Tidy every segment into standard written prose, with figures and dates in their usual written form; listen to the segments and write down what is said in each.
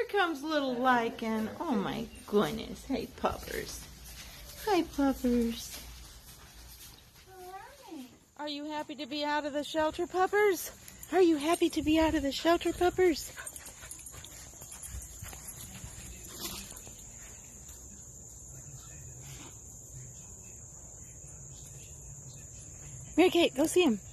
comes little Liken. Oh my goodness. Hey, puppers. Hi, puppers. Are you happy to be out of the shelter, puppers? Are you happy to be out of the shelter, puppers? Mary Kate, go see him.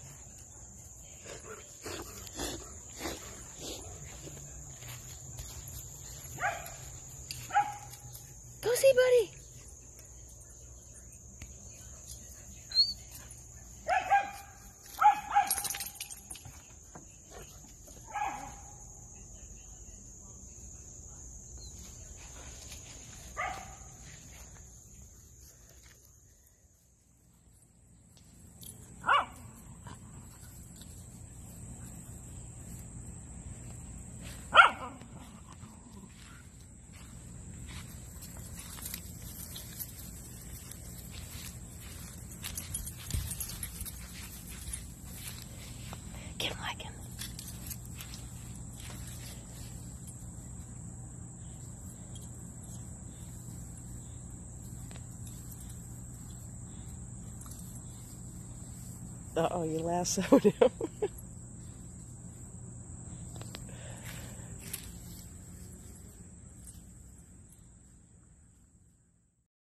Go see Buddy. Get him, Liken. Uh-oh, you lassoed him.